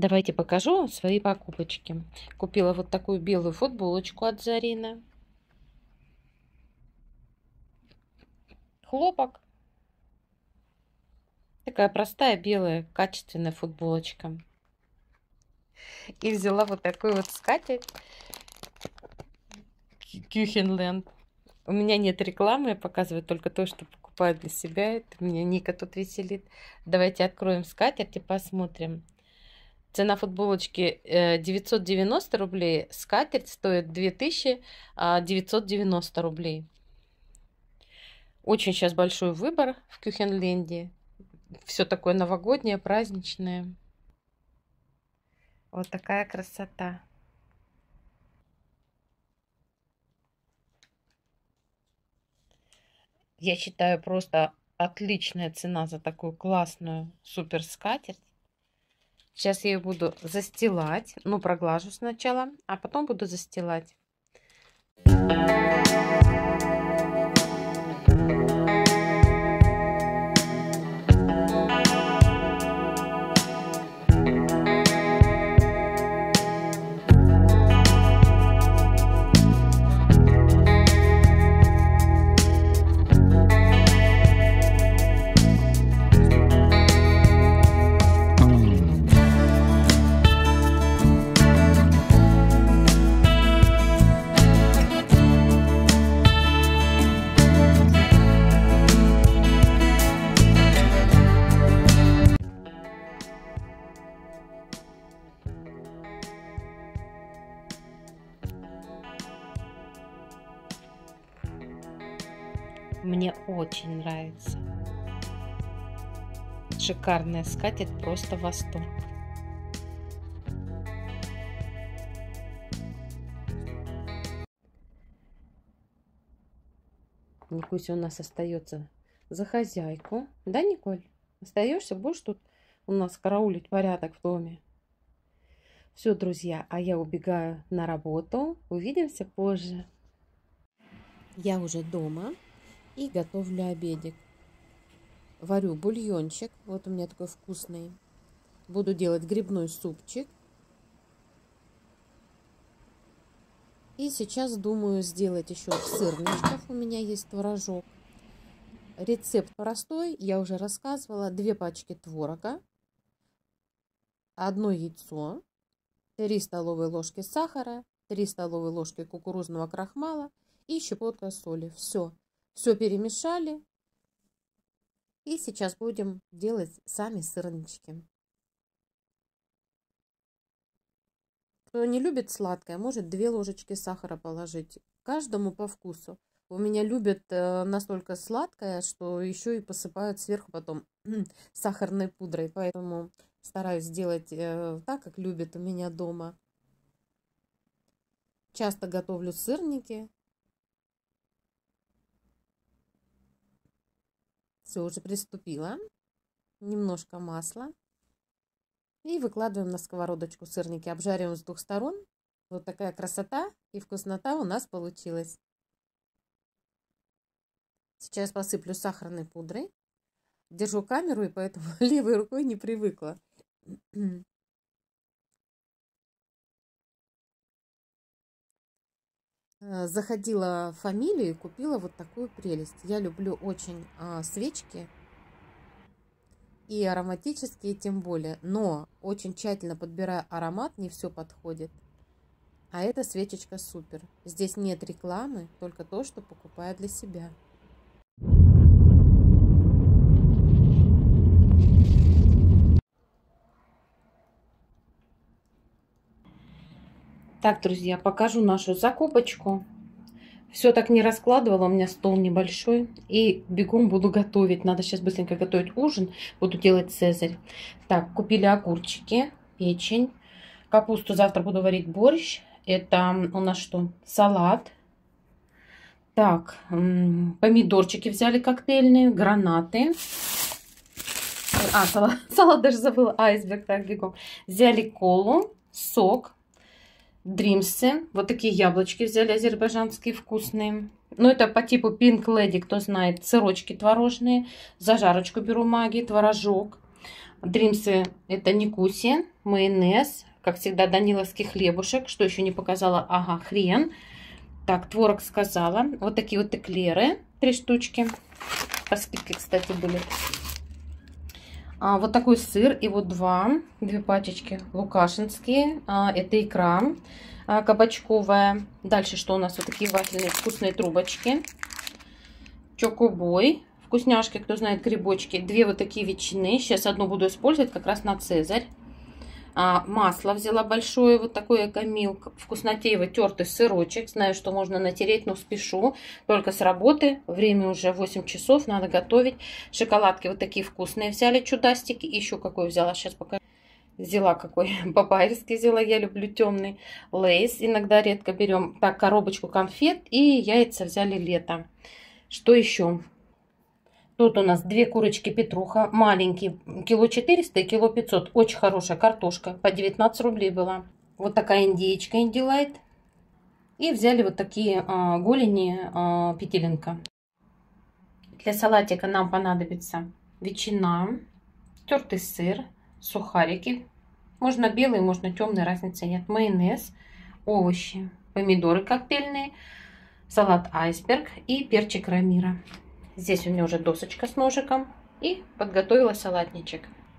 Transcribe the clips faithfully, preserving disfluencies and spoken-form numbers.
Давайте покажу свои покупочки. Купила вот такую белую футболочку от Зарина. Хлопок. Такая простая белая качественная футболочка. И взяла вот такой вот скатерть Кюхенленд. У меня нет рекламы, я показываю только то, что покупаю для себя. Это меня Ника тут веселит. Давайте откроем скатерть и посмотрим. Цена футболочки девятьсот девяносто рублей, скатерть стоит две тысячи девятьсот девяносто рублей. Очень сейчас большой выбор в Кюхенленде. Все такое новогоднее, праздничное. Вот такая красота. Я считаю, просто отличная цена за такую классную супер скатерть. Сейчас я ее буду застилать. Ну, проглажу сначала, а потом буду застилать. Мне очень нравится. Шикарная скатерть, просто восторг. Никуся у нас остается за хозяйку. Да, Николь? Остаешься? Будешь тут у нас караулить порядок в доме? Все, друзья, а я убегаю на работу. Увидимся позже. Я уже дома. И готовлю обедик. Варю бульончик. Вот у меня такой вкусный. Буду делать грибной супчик. И сейчас думаю сделать еще сырничков. У меня есть творожок. Рецепт простой. Я уже рассказывала. Две пачки творога. Одно яйцо. Три столовые ложки сахара. Три столовые ложки кукурузного крахмала. И щепотка соли. Все. Все перемешали. И сейчас будем делать сами сырнички. Кто не любит сладкое, может две ложечки сахара положить. Каждому по вкусу. У меня любят настолько сладкое, что еще и посыпают сверху потом сахарной пудрой. Поэтому стараюсь сделать так, как любят у меня дома. Часто готовлю сырники. Все, уже приступила. Немножко масла. И выкладываем на сковородочку сырники. Обжариваем с двух сторон. Вот такая красота и вкуснота у нас получилась. Сейчас посыплю сахарной пудрой. Держу камеру, и поэтому левой рукой не привыкла. Заходила в Фамилию и купила вот такую прелесть. Я люблю очень а, свечки. И ароматические тем более. Но очень тщательно подбираю аромат, не все подходит. А эта свечечка супер. Здесь нет рекламы, только то, что покупаю для себя. Так, друзья, покажу нашу закупочку. Все так не раскладывала, у меня стол небольшой. И бегом буду готовить. Надо сейчас быстренько готовить ужин. Буду делать цезарь. Так, купили огурчики, печень. Капусту завтра буду варить борщ. Это у нас что? Салат. Так, помидорчики взяли коктейльные, гранаты. А, салат, салат даже забыла. Айсберг, так, бегом. Взяли колу, сок. Дримсы. Вот такие яблочки взяли, азербайджанские, вкусные. Ну, это по типу Pink Lady, кто знает. Сырочки творожные. Зажарочку беру Маги, творожок. Дримсы это Никуси, майонез, как всегда, даниловский хлебушек. Что еще не показала? Ага, хрен. Так, творог сказала. Вот такие вот эклеры, три штучки. По скидке, кстати, были. А, вот такой сыр. И вот два, две пачечки лукашинские. А, это икра а, кабачковая. Дальше что у нас? Вот такие вафельные вкусные трубочки. Чокобой. Вкусняшки, кто знает, грибочки. Две вот такие ветчины. Сейчас одну буду использовать как раз на цезарь. А, масло взяла большое, вот такое экомилк. Вкуснотеево тертый сырочек. Знаю, что можно натереть, но спешу. Только с работы. Время уже восемь часов, надо готовить. Шоколадки вот такие вкусные взяли, чудастики. Еще какой взяла, сейчас покажу. Взяла какой, по-байерски взяла, я люблю темный. Лейс, иногда редко берем. Так, коробочку конфет и яйца взяли лето. Что еще? Тут у нас две курочки петруха, маленькие, кило четыреста и кило пятьсот. Очень хорошая картошка, по девятнадцать рублей была. Вот такая индейка индилайт. И взяли вот такие а, голени а, петелинка. Для салатика нам понадобится ветчина, тертый сыр, сухарики. Можно белый, можно темный, разницы нет. Майонез, овощи, помидоры коктейльные, салат айсберг и перчик рамира. Здесь у меня уже досочка с ножиком. И подготовила салатничек.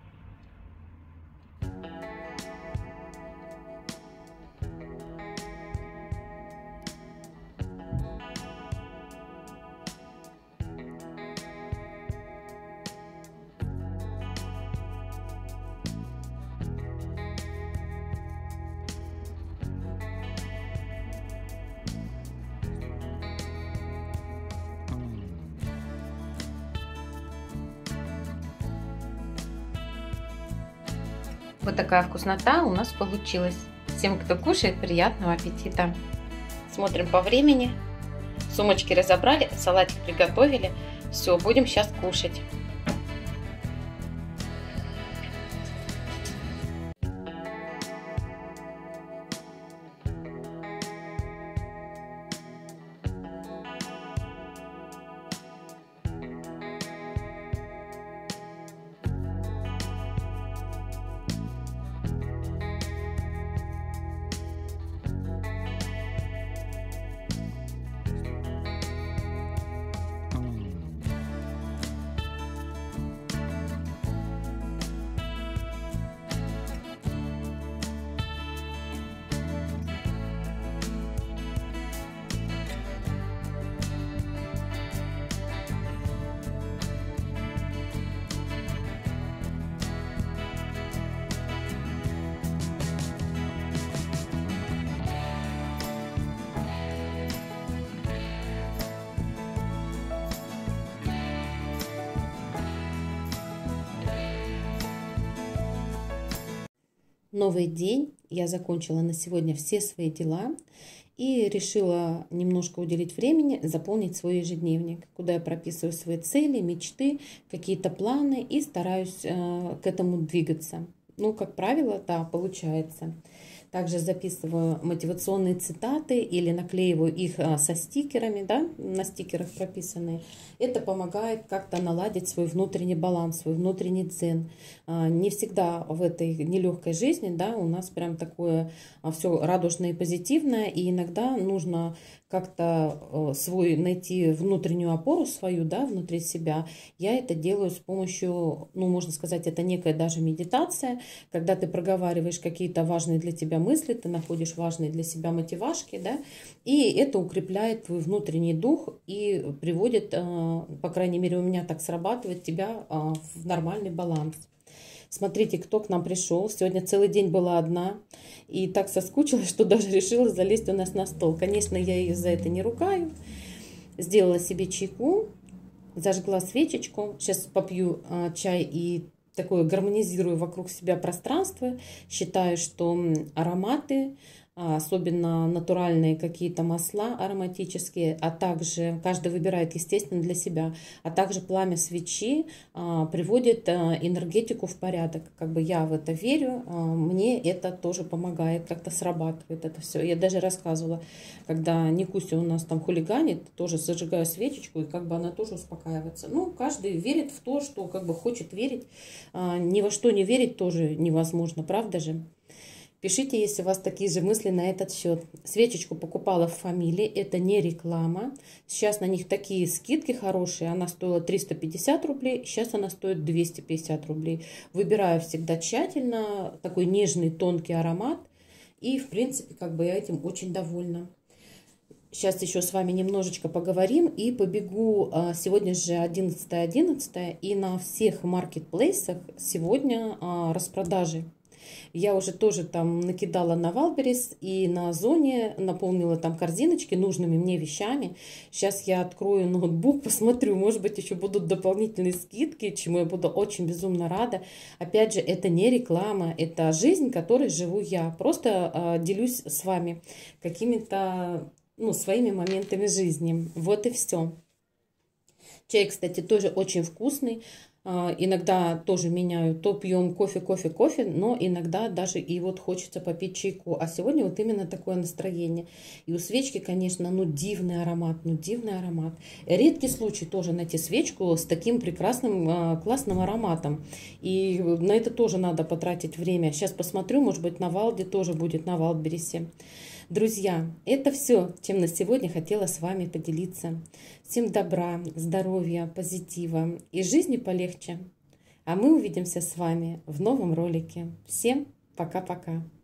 Вот такая вкуснота у нас получилась. Всем, кто кушает, приятного аппетита. Смотрим по времени. Сумочки разобрали, салатик приготовили. Все, будем сейчас кушать. Новый день. Я закончила на сегодня все свои дела и решила немножко уделить времени, заполнить свой ежедневник, куда я прописываю свои цели, мечты, какие-то планы и стараюсь э, к этому двигаться. Ну, как правило, да, получается. Также записываю мотивационные цитаты или наклеиваю их со стикерами, да, на стикерах прописанные. Это помогает как-то наладить свой внутренний баланс, свой внутренний дзен. Не всегда в этой нелегкой жизни, да, у нас прям такое все радужное и позитивное, и иногда нужно как-то свой найти внутреннюю опору свою, да, внутри себя. Я это делаю с помощью, ну, можно сказать, это некая даже медитация, когда ты проговариваешь какие-то важные для тебя мысли, ты находишь важные для себя мотивашки, да, и это укрепляет твой внутренний дух и приводит, по крайней мере, у меня так срабатывает, тебя в нормальный баланс. Смотрите, кто к нам пришел. Сегодня целый день была одна. И так соскучилась, что даже решила залезть у нас на стол. Конечно, я ее за это не ругаю. Сделала себе чайку, зажгла свечечку. Сейчас попью а, чай и такое гармонизирую вокруг себя пространство. Считаю, что ароматы особенно натуральные какие-то масла ароматические, а также каждый выбирает, естественно, для себя, а также пламя свечи а, приводит а, энергетику в порядок. Как бы я в это верю, а, мне это тоже помогает, как-то срабатывает это все. Я даже рассказывала, когда Никуся у нас там хулиганит, тоже зажигаю свечечку, и как бы она тоже успокаивается. Ну, каждый верит в то, что как бы хочет верить. А, ни во что не верить тоже невозможно, правда же? Пишите, если у вас такие же мысли на этот счет. Свечечку покупала в Фамилии, это не реклама. Сейчас на них такие скидки хорошие. Она стоила триста пятьдесят рублей, сейчас она стоит двести пятьдесят рублей. Выбираю всегда тщательно, такой нежный, тонкий аромат. И, в принципе, как бы я этим очень довольна. Сейчас еще с вами немножечко поговорим и побегу. Сегодня же одиннадцатое одиннадцатое, и на всех маркетплейсах сегодня распродажи. Я уже тоже там накидала на Валберес и на Озоне, наполнила там корзиночки нужными мне вещами. Сейчас я открою ноутбук, посмотрю, может быть, еще будут дополнительные скидки, чему я буду очень безумно рада. Опять же, это не реклама, это жизнь, которой живу я. Просто э, делюсь с вами какими-то, ну, своими моментами жизни. Вот и все. Чай, кстати, тоже очень вкусный. Иногда тоже меняю, то пьем кофе, кофе, кофе, но иногда даже и вот хочется попить чайку. А сегодня вот именно такое настроение. И у свечки, конечно, ну дивный аромат, ну дивный аромат. Редкий случай тоже найти свечку с таким прекрасным, классным ароматом. И на это тоже надо потратить время. Сейчас посмотрю, может быть, на Валде тоже будет, на Валбересе. Друзья, это все, чем на сегодня хотела с вами поделиться. Всем добра, здоровья, позитива и жизни полегче. А мы увидимся с вами в новом ролике. Всем пока-пока.